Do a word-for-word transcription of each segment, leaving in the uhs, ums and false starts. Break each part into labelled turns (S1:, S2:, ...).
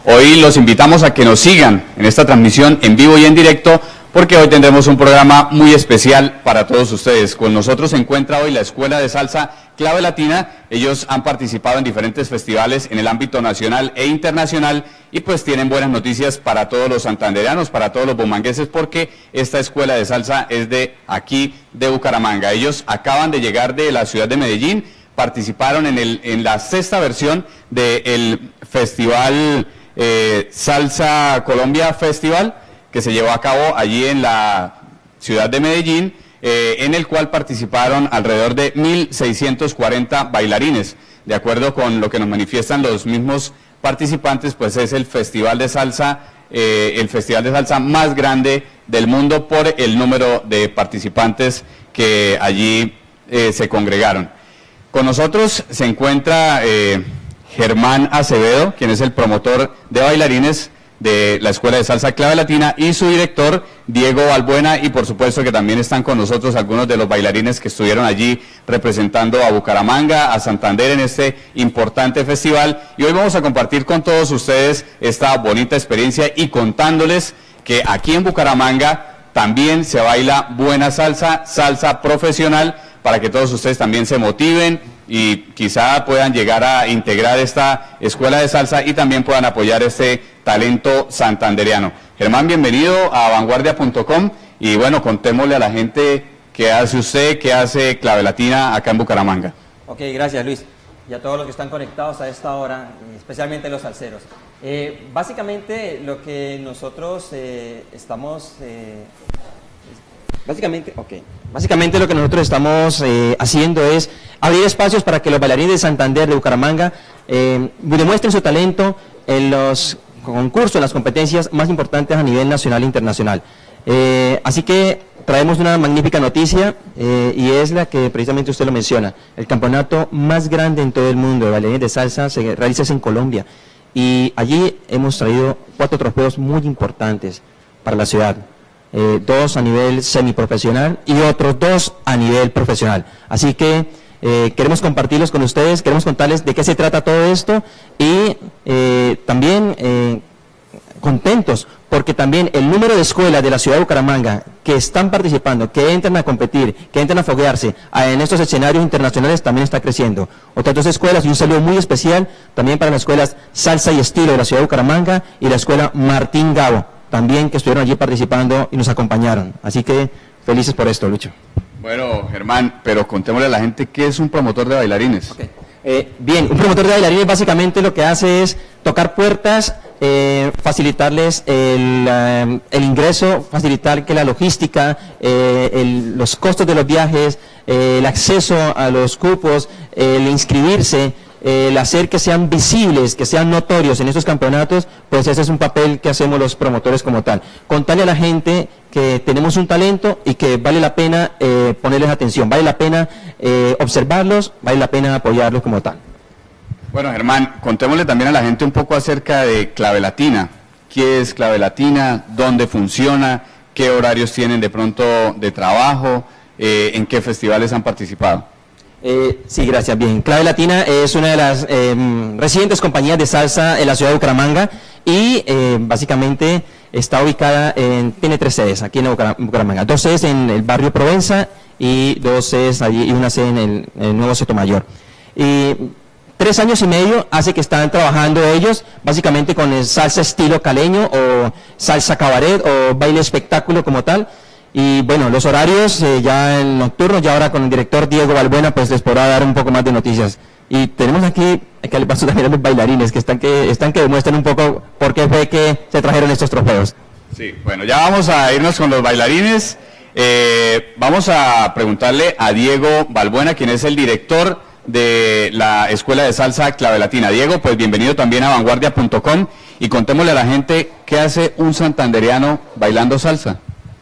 S1: Hoy los invitamos a que nos sigan en esta transmisión en vivo y en directo, porque hoy tendremos un programa muy especial para todos ustedes. Con nosotros se encuentra hoy la Escuela de Salsa Clave Latina. Ellos han participado en diferentes festivales en el ámbito nacional e internacional y pues tienen buenas noticias para todos los santandereanos, para todos los bumangueses, porque esta Escuela de Salsa es de aquí, de Bucaramanga. Ellos acaban de llegar de la ciudad de Medellín, participaron en, el, en la sexta versión del Festival eh, Salsa Colombia Festival, que se llevó a cabo allí en la ciudad de Medellín, eh, en el cual participaron alrededor de mil seiscientos cuarenta bailarines. De acuerdo con lo que nos manifiestan los mismos participantes, pues es el festival de salsa, eh, el festival de salsa más grande del mundo por el número de participantes que allí eh, se congregaron. Con nosotros se encuentra eh, Germán Acevedo, quien es el promotor de bailarines de la Escuela de Salsa Clave Latina, y su director, Diego Balbuena, y por supuesto que también están con nosotros algunos de los bailarines que estuvieron allí representando a Bucaramanga, a Santander en este importante festival, y hoy vamos a compartir con todos ustedes esta bonita experiencia y contándoles que aquí en Bucaramanga también se baila buena salsa, salsa profesional, para que todos ustedes también se motiven y quizá puedan llegar a integrar esta escuela de salsa y también puedan apoyar este talento santandereano. Germán, bienvenido a vanguardia punto com y bueno, contémosle a la gente qué hace usted, qué hace Clave Latina acá en Bucaramanga.
S2: Ok, gracias Luis, y a todos los que están conectados a esta hora, especialmente los salseros. Eh, básicamente lo que nosotros eh, estamos... Eh, Básicamente, okay. Básicamente lo que nosotros estamos eh, haciendo es abrir espacios para que los bailarines de Santander, de Bucaramanga, eh, demuestren su talento en los concursos, en las competencias más importantes a nivel nacional e internacional. Eh, así que traemos una magnífica noticia eh, y es la que precisamente usted lo menciona. El campeonato más grande en todo el mundo de bailarines de salsa se realiza en Colombia y allí hemos traído cuatro trofeos muy importantes para la ciudad. Eh, dos a nivel semiprofesional y otros dos a nivel profesional. Así que eh, queremos compartirlos con ustedes, queremos contarles de qué se trata todo esto y eh, también eh, contentos porque también el número de escuelas de la ciudad de Bucaramanga que están participando, que entran a competir, que entran a foguearse a, en estos escenarios internacionales también está creciendo. Otras dos escuelas y un saludo muy especial también para las escuelas Salsa y Estilo de la ciudad de Bucaramanga y la escuela Martín Gabo, también que estuvieron allí participando y nos acompañaron. Así que felices por esto, Lucho.
S1: Bueno, Germán, pero contémosle a la gente qué es un promotor de bailarines.
S2: Okay. Eh, bien, un promotor de bailarines básicamente lo que hace es tocar puertas, eh, facilitarles el, uh, el ingreso, facilitar que la logística, eh, el, los costos de los viajes, eh, el acceso a los cupos, eh, el inscribirse, el hacer que sean visibles, que sean notorios en estos campeonatos, pues ese es un papel que hacemos los promotores como tal. Contarle a la gente que tenemos un talento y que vale la pena eh, ponerles atención, vale la pena eh, observarlos, vale la pena apoyarlos como tal.
S1: Bueno, Germán, contémosle también a la gente un poco acerca de Clave Latina. ¿Qué es Clave Latina? ¿Dónde funciona? ¿Qué horarios tienen de pronto de trabajo? Eh, ¿En qué festivales han participado?
S2: Eh, sí, gracias. Bien, Clave Latina es una de las eh, recientes compañías de salsa en la ciudad de Bucaramanga y eh, básicamente está ubicada en, tiene tres sedes aquí en Bucaramanga, dos sedes en el barrio Provenza y dos sedes allí y una sede en el, en el nuevo Sotomayor. Y tres años y medio hace que están trabajando ellos básicamente con el salsa estilo caleño o salsa cabaret o baile espectáculo como tal. Y bueno, los horarios eh, ya en nocturno, ya ahora con el director Diego Balbuena, pues les podrá dar un poco más de noticias. Y tenemos aquí, que le paso también a los bailarines, que están que, están que demuestren un poco por qué fue que se trajeron estos trofeos.
S1: Sí, bueno, ya vamos a irnos con los bailarines. Eh, vamos a preguntarle a Diego Balbuena, quien es el director de la Escuela de Salsa Clave Latina. Diego, pues bienvenido también a vanguardia punto com y contémosle a la gente qué hace un santandereano bailando salsa.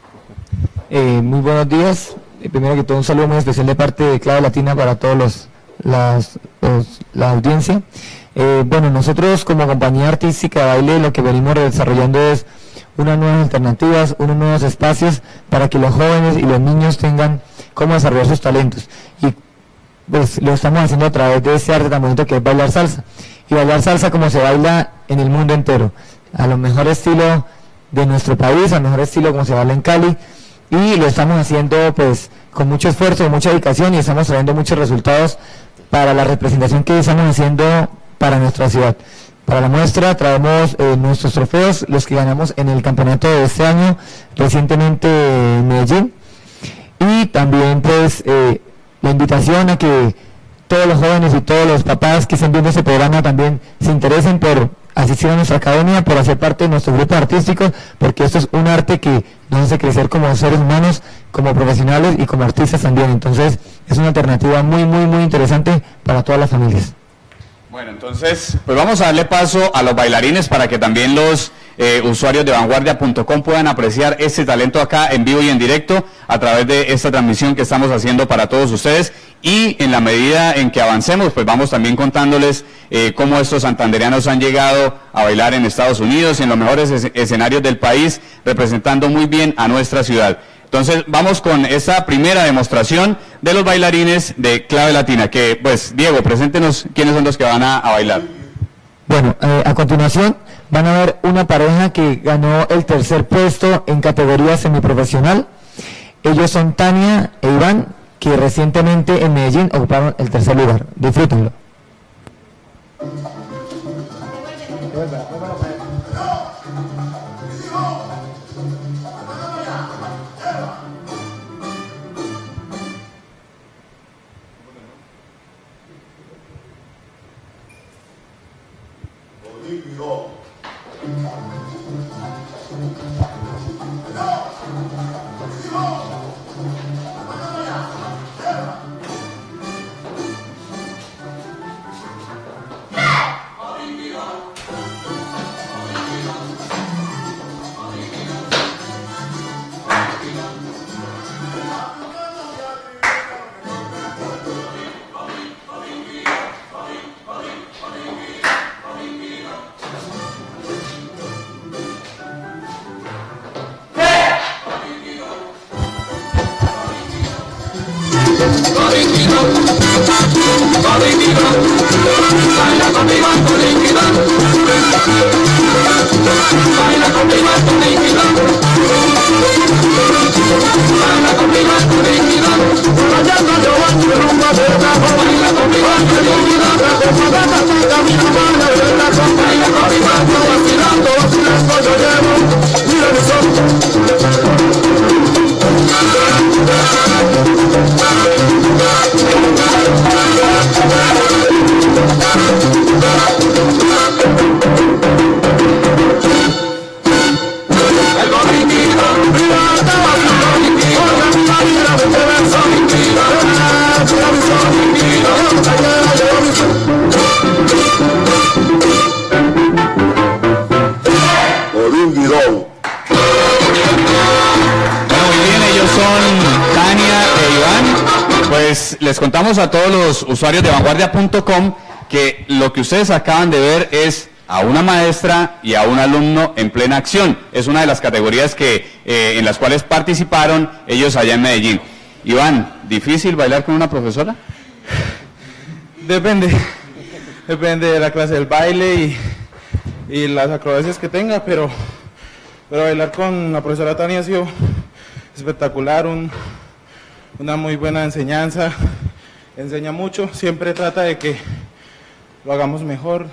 S3: Eh, muy buenos días. Eh, primero que todo, un saludo muy especial de parte de Clave Latina para todos los, las, los la audiencia. Eh, bueno, nosotros como compañía artística de baile lo que venimos desarrollando es unas nuevas alternativas, unos nuevos espacios para que los jóvenes y los niños tengan cómo desarrollar sus talentos. Y pues lo estamos haciendo a través de ese arte tan bonito que es bailar salsa. Y bailar salsa como se baila en el mundo entero, a lo mejor estilo de nuestro país, al mejor estilo como se baila en Cali, y lo estamos haciendo pues con mucho esfuerzo, mucha dedicación, y estamos trayendo muchos resultados para la representación que estamos haciendo para nuestra ciudad. Para la muestra traemos eh, nuestros trofeos, los que ganamos en el campeonato de este año, recientemente en Medellín, y también pues eh, la invitación a que todos los jóvenes y todos los papás que estén viendo este programa también se interesen por asistir a nuestra academia, por hacer parte de nuestros grupos artísticos, porque esto es un arte que nos hace crecer como seres humanos, como profesionales y como artistas también. Entonces es una alternativa muy muy muy interesante para todas las familias.
S1: Bueno, entonces, pues vamos a darle paso a los bailarines para que también los eh, usuarios de vanguardia punto com puedan apreciar este talento acá en vivo y en directo a través de esta transmisión que estamos haciendo para todos ustedes, y en la medida en que avancemos, pues vamos también contándoles eh, cómo estos santandereanos han llegado a bailar en Estados Unidos y en los mejores es escenarios del país, representando muy bien a nuestra ciudad. Entonces vamos con esta primera demostración de los bailarines de Clave Latina, que pues Diego, preséntenos quiénes son los que van a, a bailar.
S3: Bueno, eh, a continuación van a ver una pareja que ganó el tercer puesto en categoría semiprofesional. Ellos son Tania e Iván, que recientemente en Medellín ocuparon el tercer lugar. Disfrútenlo.
S1: Les contamos a todos los usuarios de vanguardia punto com que lo que ustedes acaban de ver es a una maestra y a un alumno en plena acción. Es una de las categorías que eh, en las cuales participaron ellos allá en Medellín. Iván, ¿difícil bailar con una profesora?
S4: Depende, depende de la clase del baile y, y las acrobacias que tenga, pero, pero bailar con la profesora Tania ha sido espectacular, un, una muy buena enseñanza, enseña mucho, siempre trata de que lo hagamos mejor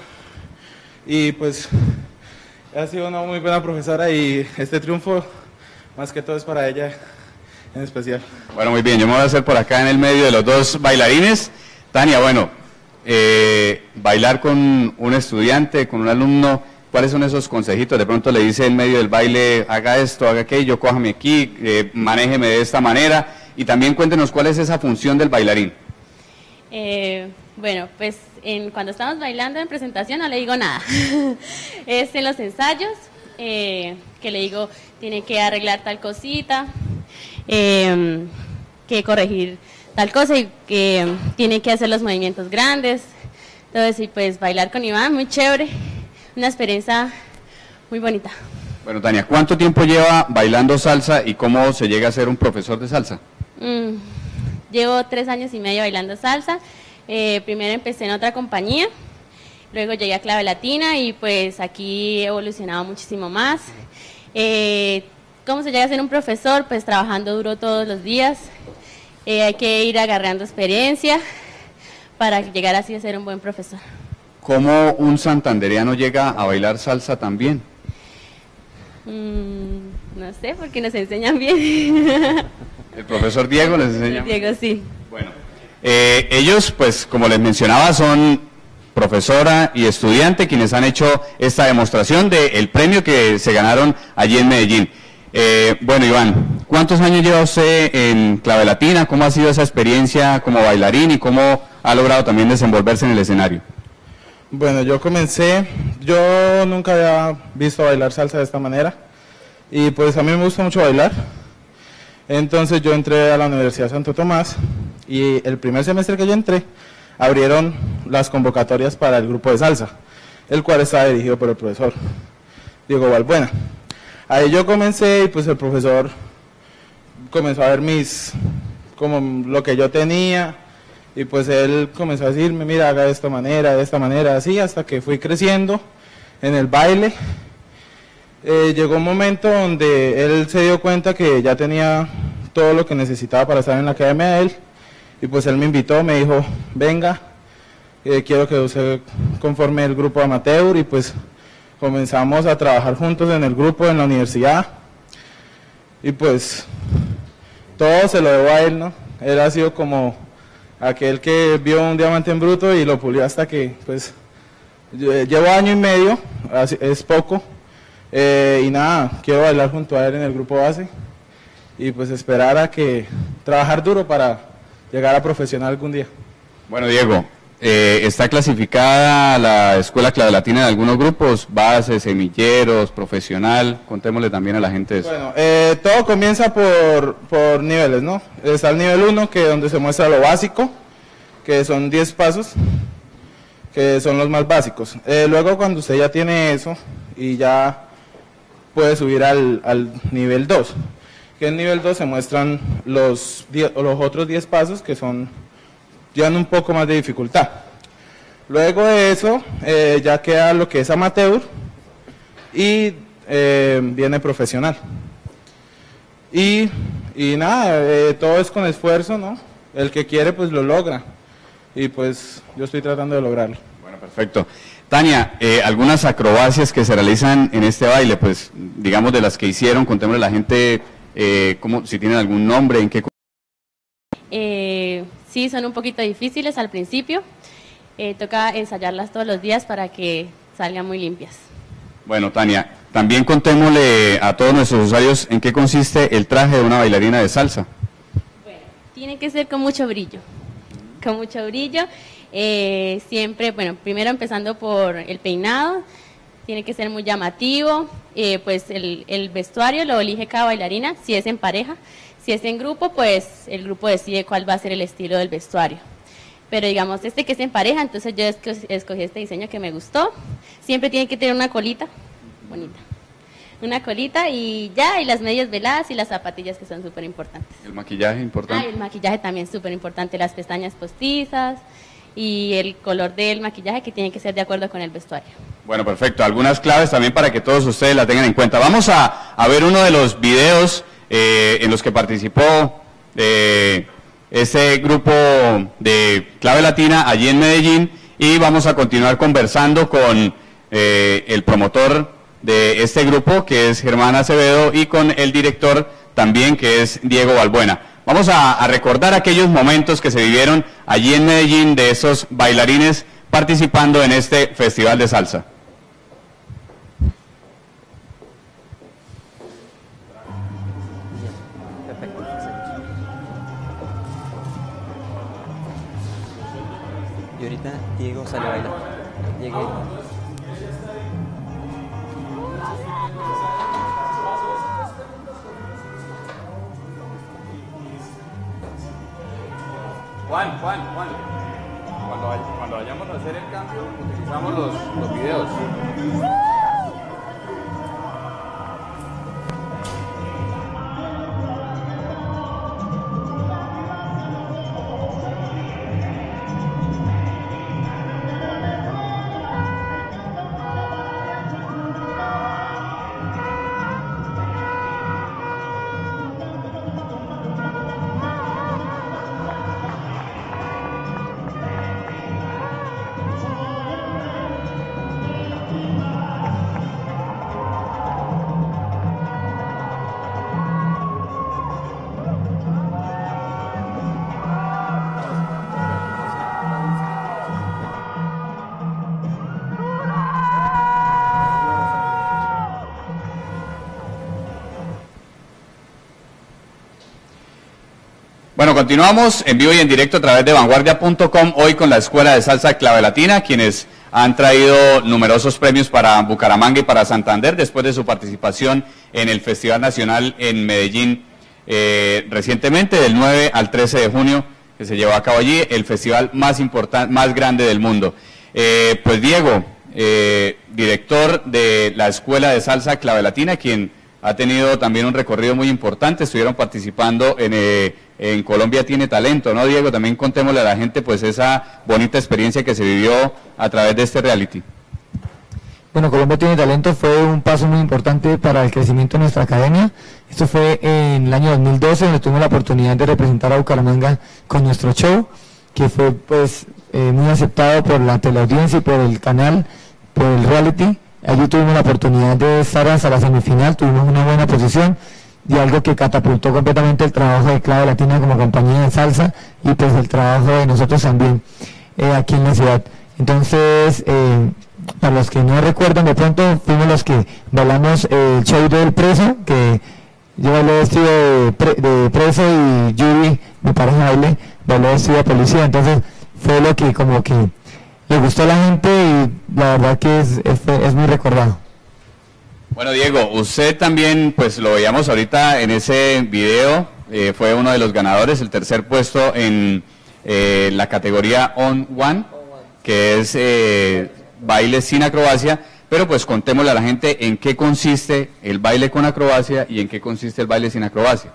S4: y pues ha sido una muy buena profesora y este triunfo más que todo es para ella en especial.
S1: Bueno, muy bien, yo me voy a hacer por acá en el medio de los dos bailarines. Tania, bueno, eh, bailar con un estudiante, con un alumno, ¿cuáles son esos consejitos? De pronto le dice en medio del baile, haga esto, haga aquello, cójame aquí, eh, manéjeme de esta manera, y también cuéntenos cuál es esa función del bailarín.
S5: Eh, bueno, pues en, cuando estamos bailando en presentación no le digo nada, es en los ensayos eh, que le digo, tiene que arreglar tal cosita, eh, que corregir tal cosa y que tiene que hacer los movimientos grandes. Entonces, y pues bailar con Iván, muy chévere, una experiencia muy bonita.
S1: Bueno, Tania, ¿cuánto tiempo lleva bailando salsa y cómo se llega a ser un profesor de salsa?
S5: Mm, llevo tres años y medio bailando salsa. Eh, primero empecé en otra compañía Luego llegué a Clave Latina y pues aquí he evolucionado muchísimo más. Eh, ¿Cómo se llega a ser un profesor? Pues trabajando duro todos los días. Eh, hay que ir agarrando experiencia para llegar así a ser un buen profesor.
S1: ¿Cómo un santandereano llega a bailar salsa también?
S5: Mm, no sé, porque nos enseñan bien.
S1: El profesor Diego les enseña.
S5: Diego, sí.
S1: Bueno, eh, ellos, pues, como les mencionaba, son profesora y estudiante quienes han hecho esta demostración del premio que se ganaron allí en Medellín. Eh, bueno, Iván, ¿cuántos años lleva usted en Clave Latina? ¿Cómo ha sido esa experiencia como bailarín y cómo ha logrado también desenvolverse en el escenario?
S4: Bueno, yo comencé, yo nunca había visto bailar salsa de esta manera y pues a mí me gusta mucho bailar. Entonces yo entré a la Universidad de Santo Tomás y el primer semestre que yo entré abrieron las convocatorias para el grupo de salsa, el cual estaba dirigido por el profesor Diego Balbuena. Ahí yo comencé y pues el profesor comenzó a ver mis, como lo que yo tenía y pues él comenzó a decirme, mira, haga de esta manera, de esta manera, así, hasta que fui creciendo en el baile. Eh, llegó un momento donde él se dio cuenta que ya tenía todo lo que necesitaba para estar en la academia de él y pues él me invitó, me dijo, venga, eh, quiero que usted conforme el grupo amateur y pues comenzamos a trabajar juntos en el grupo en la universidad y pues todo se lo debo a él, ¿no? Él ha sido como aquel que vio un diamante en bruto y lo pulió hasta que pues llevo año y medio, es poco. Eh, y nada, quiero bailar junto a él en el grupo base y pues esperar a que trabajar duro para llegar a profesional algún día.
S1: Bueno, Diego, eh, ¿está clasificada la Escuela Clave Latina en algunos grupos? Base, semilleros, profesional, contémosle también a la gente eso.
S4: Bueno, eh, todo comienza por, por niveles, ¿no? Está el nivel uno, que es donde se muestra lo básico, que son diez pasos, que son los más básicos. Eh, luego cuando usted ya tiene eso y ya puede subir al, al nivel dos, que en nivel dos se muestran los, diez, los otros diez pasos que son, llevan un poco más de dificultad. Luego de eso eh, ya queda lo que es amateur y eh, viene profesional. Y, y nada, eh, todo es con esfuerzo, ¿no? El que quiere pues lo logra y pues yo estoy tratando de lograrlo.
S1: Bueno, perfecto. Tania, eh, algunas acrobacias que se realizan en este baile, pues digamos de las que hicieron, contémosle a la gente eh, cómo, si tienen algún nombre, en qué...
S5: Eh, sí, son un poquito difíciles al principio, eh, toca ensayarlas todos los días para que salgan muy limpias.
S1: Bueno, Tania, también contémosle a todos nuestros usuarios en qué consiste el traje de una bailarina de salsa.
S5: Bueno, tiene que ser con mucho brillo, con mucho brillo. Eh, siempre, bueno, primero empezando por el peinado, tiene que ser muy llamativo, eh, pues el, el vestuario lo elige cada bailarina, si es en pareja, si es en grupo, pues el grupo decide cuál va a ser el estilo del vestuario. Pero digamos, este que es en pareja, entonces yo escogí este diseño que me gustó, siempre tiene que tener una colita bonita. Una colita y ya, y las medias veladas y las zapatillas que son súper importantes.
S1: ¿El maquillaje importante?
S5: Ah, el maquillaje también súper importante, las pestañas postizas y el color del maquillaje que tiene que ser de acuerdo con el vestuario.
S1: Bueno, perfecto. Algunas claves también para que todos ustedes la tengan en cuenta. Vamos a, a ver uno de los videos eh, en los que participó eh, este grupo de Clave Latina allí en Medellín y vamos a continuar conversando con eh, el promotor de este grupo, que es Germán Acevedo, y con el director también, que es Diego Balbuena. Vamos a, a recordar aquellos momentos que se vivieron allí en Medellín de esos bailarines participando en este festival de salsa.
S2: Perfecto. Y ahorita Diego sale a bailar. Llegué.
S1: Juan, Juan, Juan. Cuando, vay cuando vayamos a hacer el cambio, utilizamos los, los videos. continuamos en vivo y en directo a través de vanguardia punto com, hoy con la Escuela de Salsa Clave Latina, quienes han traído numerosos premios para Bucaramanga y para Santander después de su participación en el Festival Nacional en Medellín eh, recientemente, del nueve al trece de junio, que se llevó a cabo allí, el festival más importante, más grande del mundo. Eh, pues Diego, eh, director de la Escuela de Salsa Clave Latina, quien ha tenido también un recorrido muy importante, estuvieron participando en, eh, en Colombia Tiene Talento, ¿no, Diego? También contémosle a la gente pues esa bonita experiencia que se vivió a través de este reality.
S3: Bueno, Colombia Tiene Talento fue un paso muy importante para el crecimiento de nuestra academia. Esto fue en el año dos mil doce, donde tuvimos la oportunidad de representar a Bucaramanga con nuestro show, que fue pues eh, muy aceptado por la teleaudiencia y por el canal, por el reality. Allí tuvimos la oportunidad de estar hasta la semifinal, tuvimos una buena posición y algo que catapultó completamente el trabajo de Clave Latina como compañía de salsa y pues el trabajo de nosotros también eh, aquí en la ciudad. Entonces, eh, para los que no recuerdan, de pronto fuimos los que bailamos el show del preso, que yo bailé vestido de, pre, de preso y Yuri, mi pareja de baile, bailó vestido de policía. Entonces fue lo que como que le gustó a la gente y la verdad que es, es, es muy recordado.
S1: Bueno, Diego, usted también, pues lo veíamos ahorita en ese video, eh, fue uno de los ganadores, el tercer puesto en eh, la categoría On One, que es eh, baile sin acrobacia, pero pues contémosle a la gente en qué consiste el baile con acrobacia y en qué consiste el baile sin acrobacia.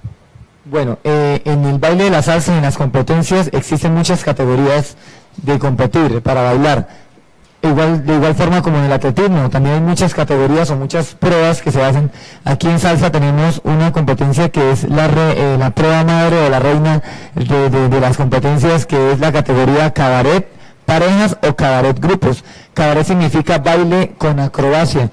S3: Bueno, eh, en el baile de la salsa, en las competencias, existen muchas categorías de competir, para bailar. Igual, de igual forma como en el atletismo, también hay muchas categorías o muchas pruebas que se hacen. Aquí en salsa tenemos una competencia que es la, re, eh, la prueba madre o la reina de, de, de las competencias, que es la categoría cabaret parejas o cabaret grupos. Cabaret significa baile con acrobacia.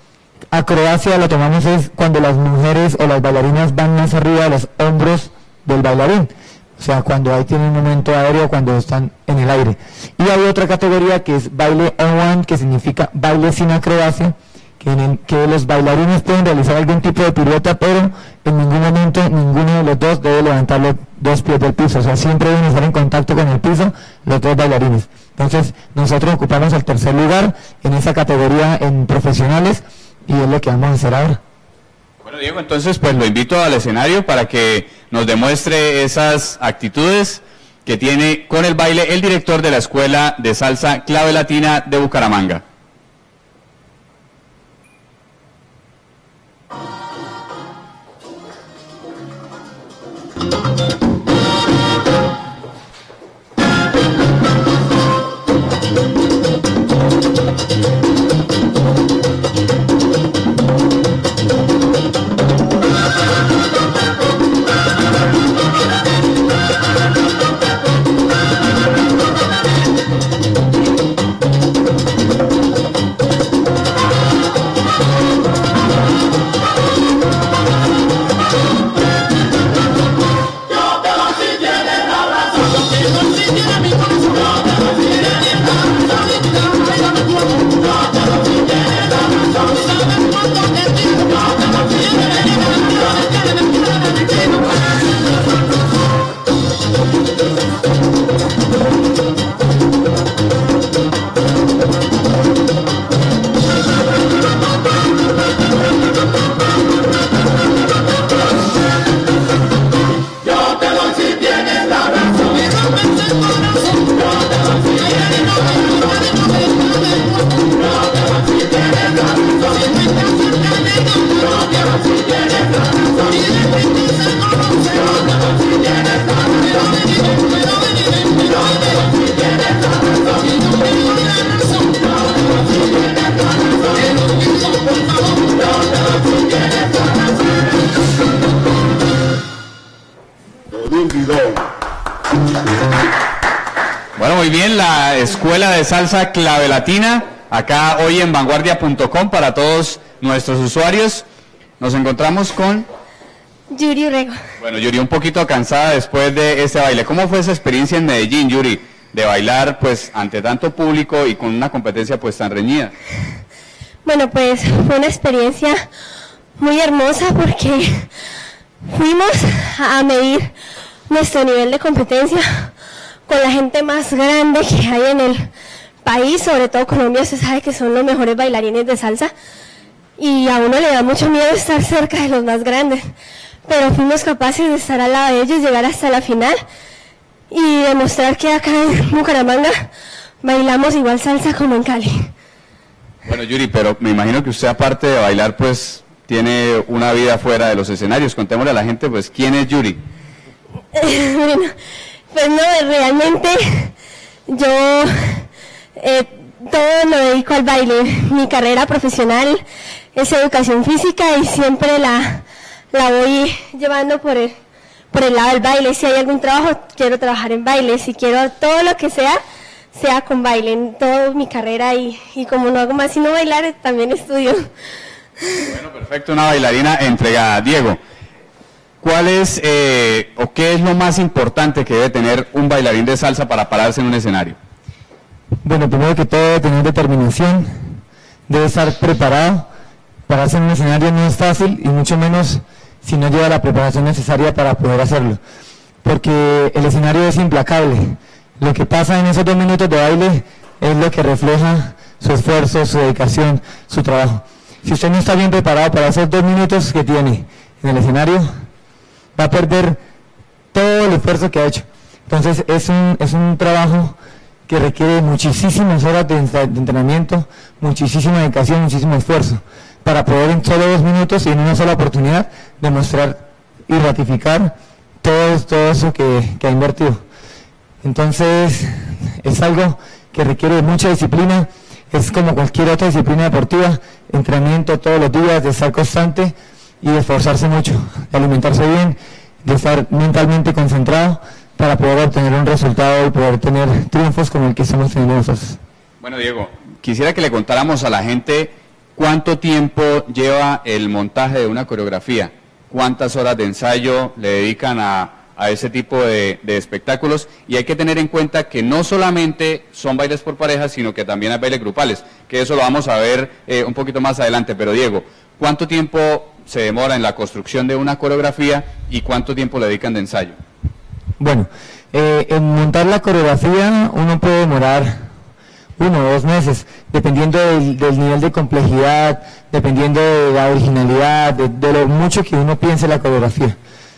S3: Acrobacia lo tomamos es cuando las mujeres o las bailarinas van más arriba de los hombros del bailarín. O sea, cuando ahí tienen un momento aéreo, cuando están en el aire. Y hay otra categoría que es baile on one, que significa baile sin acrobacia, que, en el, que los bailarines pueden realizar algún tipo de pirueta, pero en ningún momento ninguno de los dos debe levantar los dos pies del piso. O sea, siempre deben estar en contacto con el piso los dos bailarines. Entonces, nosotros ocupamos el tercer lugar en esa categoría en profesionales y es lo que vamos a hacer ahora.
S1: Bueno, Diego, entonces pues lo invito al escenario para que nos demuestre esas actitudes que tiene con el baile el director de la Escuela de Salsa Clave Latina de Bucaramanga. Bueno, muy bien, la Escuela de Salsa Clave Latina, acá hoy en vanguardia punto com para todos nuestros usuarios. Nos encontramos con
S6: Yuri Urrego.
S1: Bueno, Yuri, un poquito cansada después de este baile. ¿Cómo fue esa experiencia en Medellín, Yuri, de bailar pues ante tanto público y con una competencia pues tan reñida?
S6: Bueno, pues fue una experiencia muy hermosa porque fuimos a medir nuestro nivel de competencia con la gente más grande que hay en el país, sobre todo Colombia. Se sabe que son los mejores bailarines de salsa y a uno le da mucho miedo estar cerca de los más grandes, pero fuimos capaces de estar al lado de ellos, llegar hasta la final y demostrar que acá en Bucaramanga bailamos igual salsa como en Cali.
S1: Bueno, Yuri, pero me imagino que usted, aparte de bailar, pues tiene una vida fuera de los escenarios. Contémosle a la gente, pues, ¿quién es Yuri?
S6: Bueno, pues no, realmente yo eh, todo lo dedico al baile. Mi carrera profesional es educación física y siempre la, la voy llevando por el, por el lado del baile. Si hay algún trabajo, quiero trabajar en baile. Si quiero todo lo que sea, sea con baile, en toda mi carrera, y, y como no hago más sino bailar, también estudio.
S1: Bueno, perfecto, una bailarina entregada. Diego, ¿cuál es eh, o qué es lo más importante que debe tener un bailarín de salsa para pararse en un escenario?
S3: Bueno, primero que todo debe tener determinación, debe estar preparado. Pararse en un escenario no es fácil, y mucho menos si no lleva la preparación necesaria para poder hacerlo, porque el escenario es implacable. Lo que pasa en esos dos minutos de baile es lo que refleja su esfuerzo, su dedicación, su trabajo. Si usted no está bien preparado para esos dos minutos que tiene en el escenario, va a perder todo el esfuerzo que ha hecho. Entonces es un, es un trabajo que requiere muchísimas horas de, de entrenamiento, muchísima dedicación, muchísimo esfuerzo, para poder en solo dos minutos y en una sola oportunidad demostrar y ratificar todo, todo eso que, que ha invertido. Entonces es algo que requiere mucha disciplina, es como cualquier otra disciplina deportiva, entrenamiento todos los días, de estar constante y de esforzarse mucho, de alimentarse bien, de estar mentalmente concentrado para poder obtener un resultado y poder tener triunfos como el que estamos teniendo nosotros.
S1: Bueno, Diego, quisiera que le contáramos a la gente cuánto tiempo lleva el montaje de una coreografía, cuántas horas de ensayo le dedican a... a ese tipo de, de espectáculos, y hay que tener en cuenta que no solamente son bailes por parejas, sino que también hay bailes grupales, que eso lo vamos a ver eh, un poquito más adelante. Pero Diego, ¿cuánto tiempo se demora en la construcción de una coreografía y cuánto tiempo le dedican de ensayo?
S3: Bueno, eh, en montar la coreografía uno puede demorar uno o dos meses, dependiendo del, del nivel de complejidad, dependiendo de la originalidad, de, de lo mucho que uno piense la coreografía.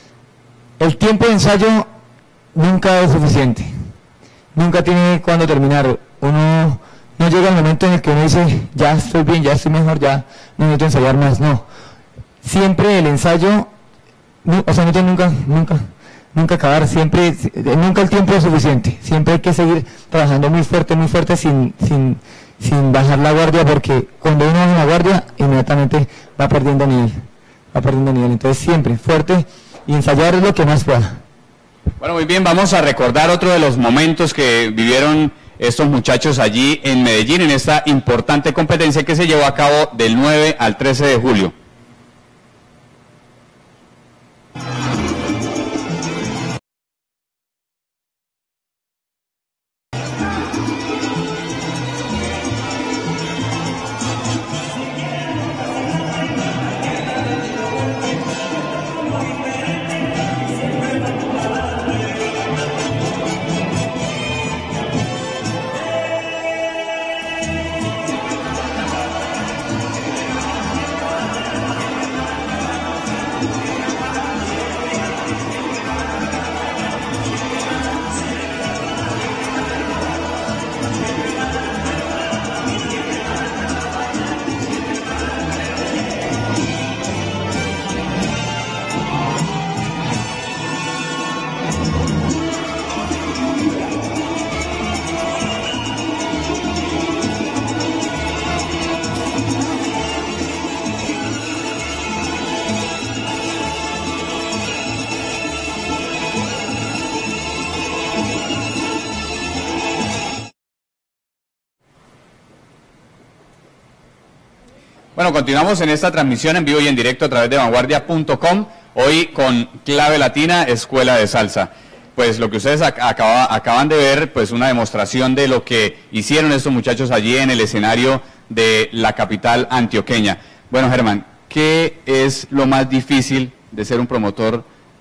S3: El tiempo de ensayo nunca es suficiente, nunca tiene cuándo terminar. Uno no llega el momento en el que uno dice, ya estoy bien, ya estoy mejor, ya no necesito ensayar más. No, siempre el ensayo, o sea, no tiene nunca, nunca, nunca acabar, siempre, nunca el tiempo es suficiente. Siempre hay que seguir trabajando muy fuerte, muy fuerte, sin, sin, sin bajar la guardia, porque cuando uno baja la guardia, inmediatamente va perdiendo nivel, va perdiendo nivel. Entonces siempre fuerte, y ensayar es lo que más pueda.
S1: Bueno, muy bien, vamos a recordar otro de los momentos que vivieron estos muchachos allí en Medellín, en esta importante competencia que se llevó a cabo del nueve al trece de julio. Bueno, continuamos en esta transmisión en vivo y en directo a través de vanguardia punto com, hoy con Clave Latina, Escuela de Salsa. Pues lo que ustedes acaba, acaban de ver, pues una demostración de lo que hicieron estos muchachos allí en el escenario de la capital antioqueña. Bueno, Germán, ¿qué es lo más difícil de ser un promotor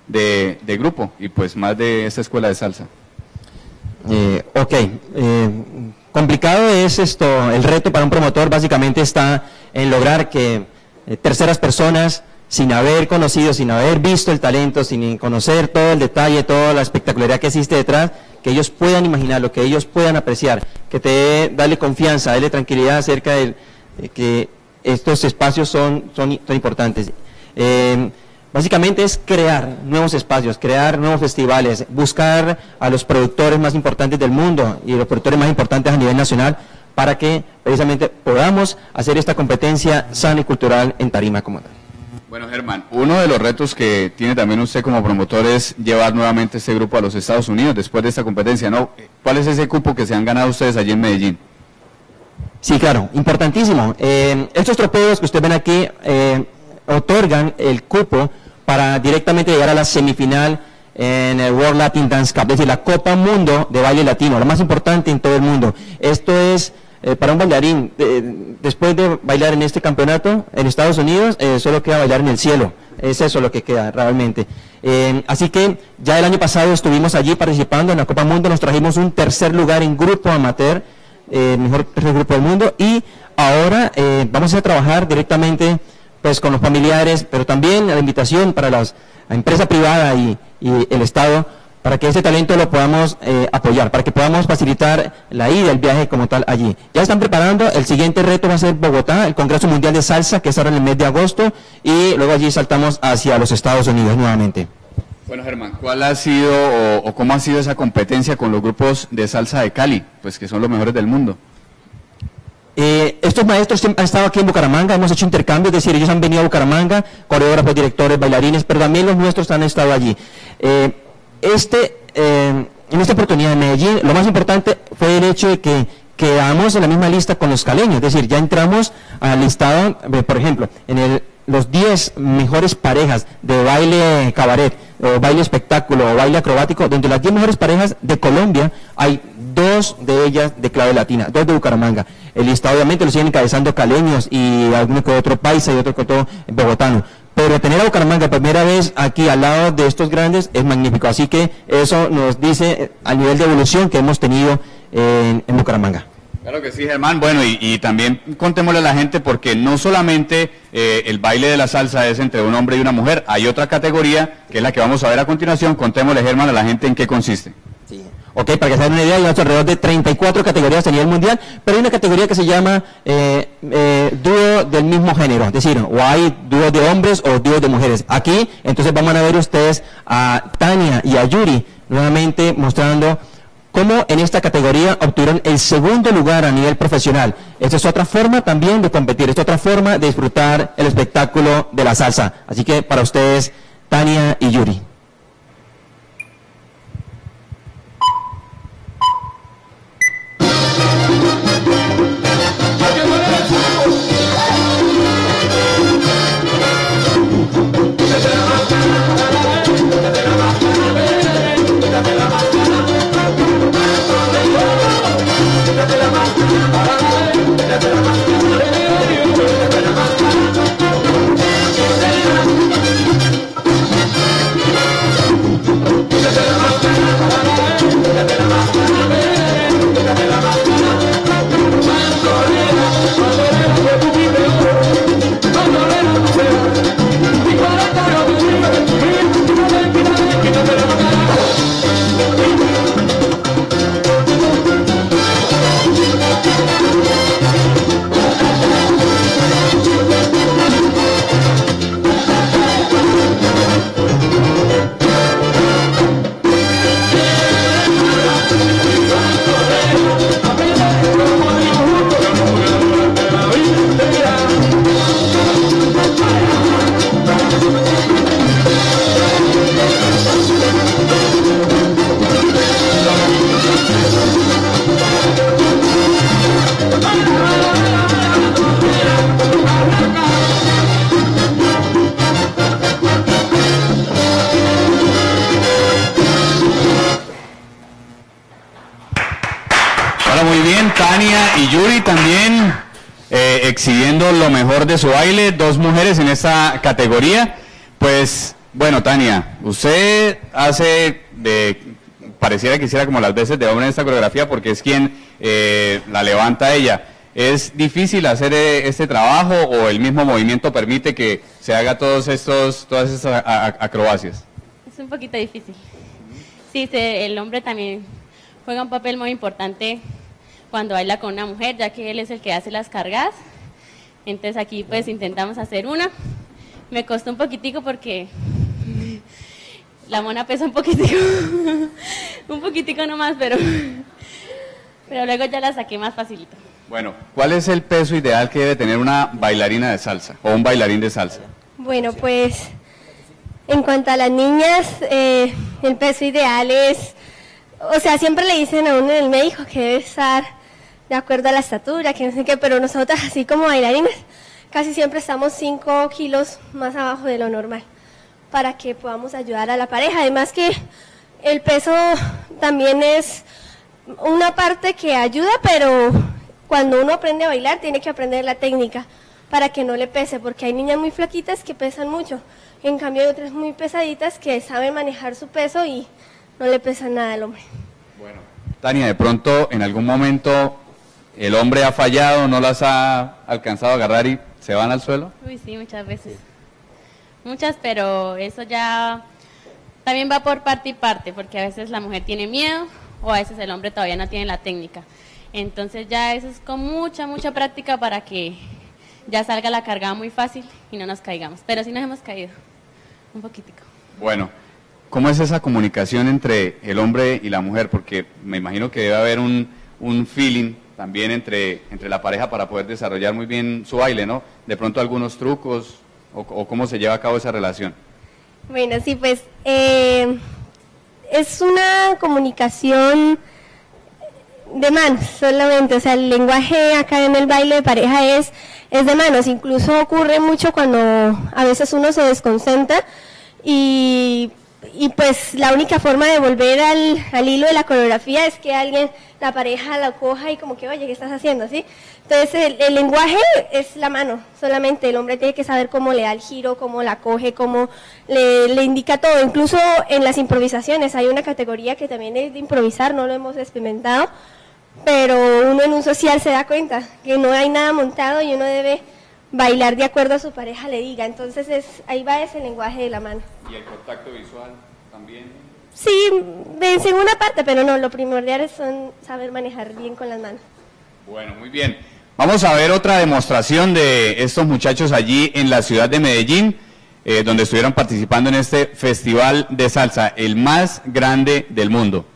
S1: de, de grupo y pues más de esta escuela de salsa.
S7: Eh, ok, eh, complicado es esto, el reto para un promotor básicamente está en lograr que eh, terceras personas, sin haber conocido, sin haber visto el talento, sin conocer todo el detalle, toda la espectacularidad que existe detrás, que ellos puedan imaginarlo, que ellos puedan apreciar, que te dale confianza, dale tranquilidad acerca de, de que estos espacios son, son, son importantes. Eh, Básicamente es crear nuevos espacios, crear nuevos festivales, buscar a los productores más importantes del mundo y los productores más importantes a nivel nacional para que precisamente podamos hacer esta competencia sana y cultural en tarima como tal.
S1: Bueno, Germán, uno de los retos que tiene también usted como promotor es llevar nuevamente este grupo a los Estados Unidos después de esta competencia, ¿no? ¿Cuál es ese cupo que se han ganado ustedes allí en Medellín?
S7: Sí, claro, importantísimo. Eh, estos trofeos que ustedes ven aquí eh, otorgan el cupo para directamente llegar a la semifinal en el World Latin Dance Cup, es decir, la Copa Mundo de Baile Latino, la más importante en todo el mundo. Esto es eh, para un bailarín, eh, después de bailar en este campeonato en Estados Unidos, eh, solo queda bailar en el cielo, es eso lo que queda realmente. Eh, así que ya el año pasado estuvimos allí participando en la Copa Mundo, nos trajimos un tercer lugar en grupo amateur, eh, mejor tercer grupo del mundo, y ahora eh, vamos a trabajar directamente pues con los familiares, pero también la invitación para las, la empresa privada y, y el Estado, para que ese talento lo podamos eh, apoyar, para que podamos facilitar la ida, el viaje como tal allí. Ya están preparando, el siguiente reto va a ser Bogotá, el Congreso Mundial de Salsa, que es ahora en el mes de agosto, y luego allí saltamos hacia los Estados Unidos nuevamente.
S1: Bueno, Germán, ¿cuál ha sido o, o cómo ha sido esa competencia con los grupos de salsa de Cali, pues que son los mejores del mundo?
S7: Eh, estos maestros han estado aquí en Bucaramanga, hemos hecho intercambios, es decir, ellos han venido a Bucaramanga, coreógrafos, directores, bailarines, pero también los nuestros han estado allí. Eh, este, eh, en esta oportunidad en Medellín, lo más importante fue el hecho de que quedamos en la misma lista con los caleños, es decir, ya entramos al listado, eh, por ejemplo, en el, los diez mejores parejas de baile cabaret, o baile espectáculo, o baile acrobático, dentro de las diez mejores parejas de Colombia, hay dos de ellas de clave latina, dos de Bucaramanga. El listado obviamente lo siguen encabezando caleños y alguno que otro paisa y otro que otro bogotano. Pero tener a Bucaramanga primera vez aquí al lado de estos grandes es magnífico. Así que eso nos dice al nivel de evolución que hemos tenido en, en Bucaramanga.
S1: Claro que sí, Germán. Bueno, y, y también contémosle a la gente porque no solamente eh, el baile de la salsa es entre un hombre y una mujer, hay otra categoría que es la que vamos a ver a continuación. Contémosle, Germán, a la gente en qué consiste.
S7: Sí. Ok, para que se den una idea, hay alrededor de treinta y cuatro categorías a nivel mundial, pero hay una categoría que se llama eh, eh, dúo del mismo género, es decir, o hay dúos de hombres o dúos de mujeres. Aquí, entonces van a ver ustedes a Tania y a Yuri, nuevamente mostrando cómo en esta categoría obtuvieron el segundo lugar a nivel profesional. Esta es otra forma también de competir, esta es otra forma de disfrutar el espectáculo de la salsa. Así que para ustedes, Tania y Yuri.
S1: Tania y Yuri también eh, exhibiendo lo mejor de su baile, dos mujeres en esta categoría. Pues Bueno, Tania, usted hace de, pareciera que hiciera como las veces de hombre en esta coreografía porque es quien eh, la levanta a ella. ¿Es difícil hacer eh, este trabajo o el mismo movimiento permite que se haga todos estos, todas estas acrobacias?
S5: Es un poquito difícil. Sí, se, el hombre también juega un papel muy importante cuando baila con una mujer, ya que él es el que hace las cargas. Entonces aquí pues intentamos hacer una. Me costó un poquitico porque la mona pesa un poquitico, un poquitico nomás, pero, pero luego ya la saqué más facilito.
S1: Bueno, ¿cuál es el peso ideal que debe tener una bailarina de salsa o un bailarín de salsa?
S6: Bueno, pues en cuanto a las niñas, eh, el peso ideal es, o sea, siempre le dicen a uno en el médico que debe estar de acuerdo a la estatura, que no sé qué, pero nosotras así como bailarines casi siempre estamos cinco kilos más abajo de lo normal para que podamos ayudar a la pareja. Además que el peso también es una parte que ayuda, pero cuando uno aprende a bailar tiene que aprender la técnica para que no le pese, porque hay niñas muy flaquitas que pesan mucho, en cambio hay otras muy pesaditas que saben manejar su peso y no le pesa nada al hombre.
S1: Bueno, Tania, de pronto en algún momento el hombre ha fallado, no las ha alcanzado a agarrar y se van al suelo.
S5: Uy, sí, muchas veces. Muchas, pero eso ya también va por parte y parte, porque a veces la mujer tiene miedo o a veces el hombre todavía no tiene la técnica. Entonces ya eso es con mucha, mucha práctica para que ya salga la cargada muy fácil y no nos caigamos. Pero sí nos hemos caído, un poquitico.
S1: Bueno, ¿cómo es esa comunicación entre el hombre y la mujer? Porque me imagino que debe haber un, un feeling también entre, entre la pareja para poder desarrollar muy bien su baile, ¿no? De pronto algunos trucos o, o cómo se lleva a cabo esa relación.
S6: Bueno, sí, pues eh, es una comunicación de manos solamente, o sea, el lenguaje acá en el baile de pareja es, es de manos. Incluso ocurre mucho cuando a veces uno se desconcentra y, y pues la única forma de volver al, al hilo de la coreografía es que alguien, la pareja la coja y como que, oye, ¿qué estás haciendo? ¿Sí? Entonces el, el lenguaje es la mano, solamente el hombre tiene que saber cómo le da el giro, cómo la coge, cómo le, le indica todo. Incluso en las improvisaciones hay una categoría que también es de improvisar, no lo hemos experimentado, pero uno en un social se da cuenta que no hay nada montado y uno debe bailar de acuerdo a su pareja le diga. Entonces es, ahí va ese lenguaje de la mano.
S1: ¿Y el contacto visual también?
S6: Sí, en segunda parte, pero no, lo primordial es son saber manejar bien con las manos.
S1: Bueno, muy bien. Vamos a ver otra demostración de estos muchachos allí en la ciudad de Medellín, eh, donde estuvieron participando en este festival de salsa, el más grande del mundo.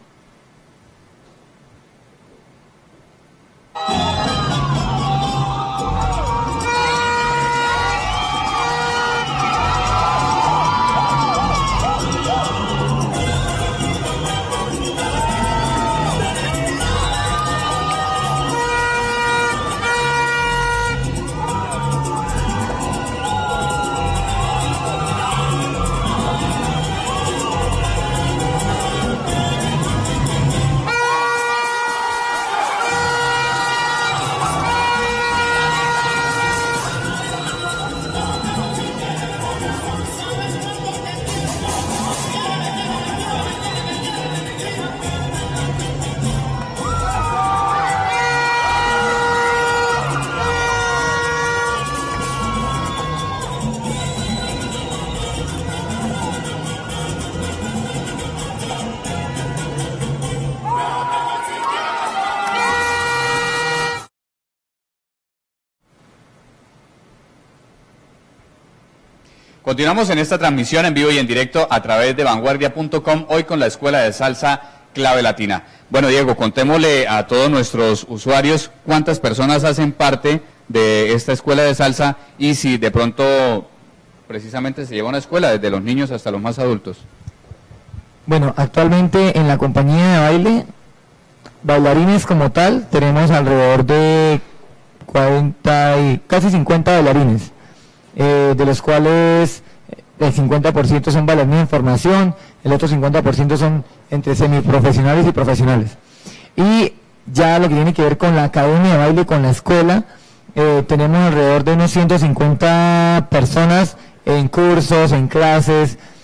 S1: Continuamos en esta transmisión en vivo y en directo a través de vanguardia punto com, hoy con la Escuela de Salsa Clave Latina. Bueno, Diego, contémosle a todos nuestros usuarios cuántas personas hacen parte de esta Escuela de Salsa y si de pronto precisamente se lleva una escuela desde los niños hasta los más adultos.
S3: Bueno, actualmente en la compañía de baile, bailarines como tal, tenemos alrededor de cuarenta y casi cincuenta bailarines. Eh, de los cuales el cincuenta por ciento son bailarines en formación, el otro cincuenta por ciento son entre semiprofesionales y profesionales. Y ya lo que tiene que ver con la academia de baile, con la escuela, eh, tenemos alrededor de unos ciento cincuenta personas en cursos, en clases,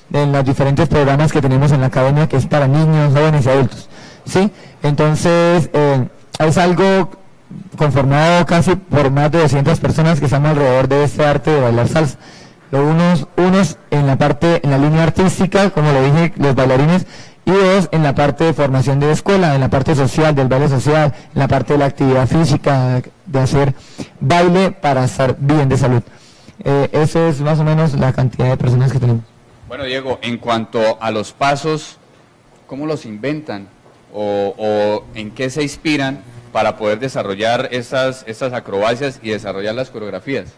S3: en los diferentes programas que tenemos en la academia, que es para niños, jóvenes y adultos, ¿sí? Entonces, eh, es algo conformado casi por más de doscientas personas que están alrededor de este arte de bailar salsa. Unos, unos en la parte, en la línea artística, como le dije, los bailarines, y dos en la parte de formación de escuela, en la parte social, del baile social, en la parte de la actividad física, de hacer baile para estar bien de salud. Eh, eso es más o menos la cantidad de personas que tenemos.
S1: Bueno, Diego, en cuanto a los pasos, ¿cómo los inventan? ¿O, o en qué se inspiran para poder desarrollar estas, estas acrobacias y desarrollar las coreografías?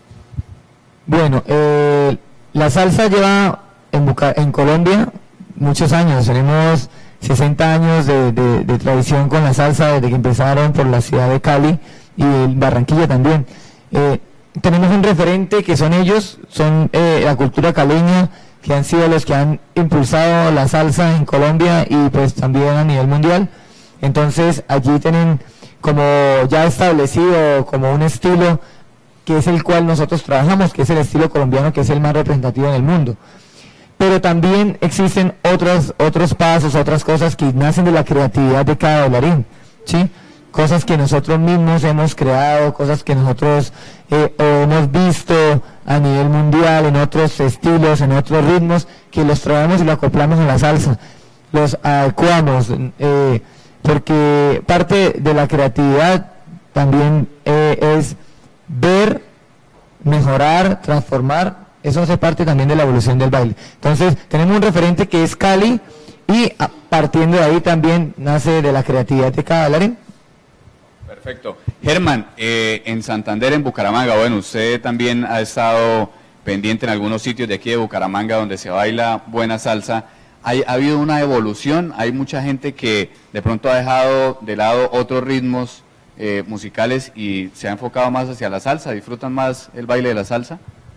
S3: Bueno, eh, la salsa lleva en, Buca en Colombia muchos años, tenemos sesenta años de, de, de tradición con la salsa desde que empezaron por la ciudad de Cali y Barranquilla también. Eh, tenemos un referente que son ellos, son eh, la cultura caleña, que han sido los que han impulsado la salsa en Colombia y pues también a nivel mundial. Entonces allí tienen como ya establecido como un estilo que es el cual nosotros trabajamos, que es el estilo colombiano, que es el más representativo en el mundo. Pero también existen otros, otros pasos, otras cosas que nacen de la creatividad de cada bailarín, ¿sí? Cosas que nosotros mismos hemos creado, cosas que nosotros eh, hemos visto a nivel mundial, en otros estilos, en otros ritmos, que los traemos y los acoplamos en la salsa, los adecuamos, eh, porque parte de la creatividad también eh, es ver, mejorar, transformar. Eso hace parte también de la evolución del baile. Entonces, tenemos un referente que es Cali y a, partiendo de ahí también nace de la creatividad de cada bailarín.
S1: Perfecto. Germán, eh, en Santander, en Bucaramanga, bueno, usted también ha estado pendiente en algunos sitios de aquí de Bucaramanga donde se baila buena salsa. ¿Hay, ¿Ha habido una evolución? Hay mucha gente que de pronto ha dejado de lado otros ritmos eh, musicales y se ha enfocado más hacia la salsa. ¿Disfrutan más el baile de la salsa?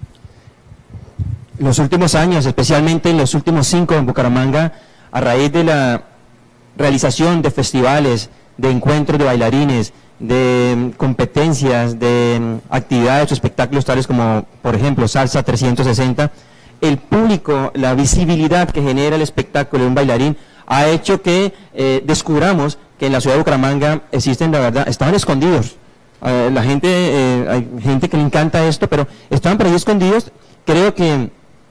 S7: Los últimos años, especialmente en los últimos cinco en Bucaramanga, a raíz de la realización de festivales, de encuentros de bailarines, de competencias, de actividades o espectáculos tales como, por ejemplo, Salsa trescientos sesenta, el público, la visibilidad que genera el espectáculo de un bailarín ha hecho que eh, descubramos que en la ciudad de Bucaramanga existen, la verdad, estaban escondidos. Eh, la gente, eh, hay gente que le encanta esto, pero estaban por ahí escondidos. Creo que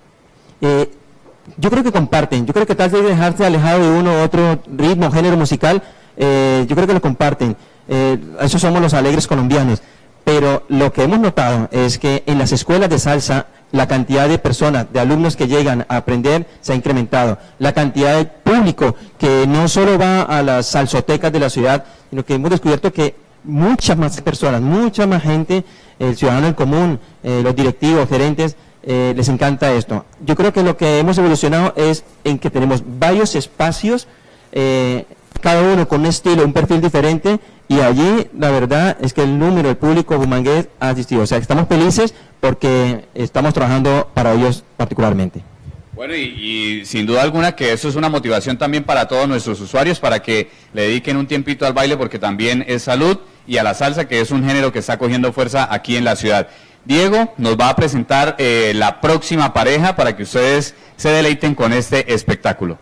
S7: Eh, yo creo que comparten, yo creo que tal vez dejarse alejado de uno u otro ritmo, género musical, eh, yo creo que lo comparten, eh, esos somos los alegres colombianos, pero lo que hemos notado es que en las escuelas de salsa la cantidad de personas, de alumnos que llegan a aprender se ha incrementado, la cantidad de público que no solo va a las salsotecas de la ciudad, sino que hemos descubierto que muchas más personas, mucha más gente, el ciudadano del común, eh, los directivos, gerentes, Eh, les encanta esto. Yo creo que lo que hemos evolucionado es en que tenemos varios espacios, eh, cada uno con un estilo, un perfil diferente, y allí la verdad es que el número del público bumangués ha asistido. O sea, estamos felices porque estamos trabajando para ellos particularmente.
S1: Bueno, y, y sin duda alguna que eso es una motivación también para todos nuestros usuarios, para que le dediquen un tiempito al baile, porque también es salud, y a la salsa, que es un género que está cogiendo fuerza aquí en la ciudad. Diego nos va a presentar eh, la próxima pareja para que ustedes se deleiten con este espectáculo.